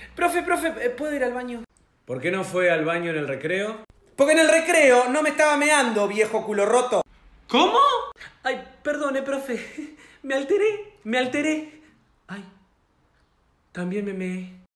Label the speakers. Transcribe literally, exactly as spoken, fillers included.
Speaker 1: Profe, profe, ¿puedo ir al baño?
Speaker 2: ¿Por qué no fue al baño en el recreo?
Speaker 1: Porque en el recreo no me estaba meando, viejo culo roto.
Speaker 2: ¿Cómo?
Speaker 1: Ay, perdone, profe. Me alteré, me alteré. Ay, también me meé.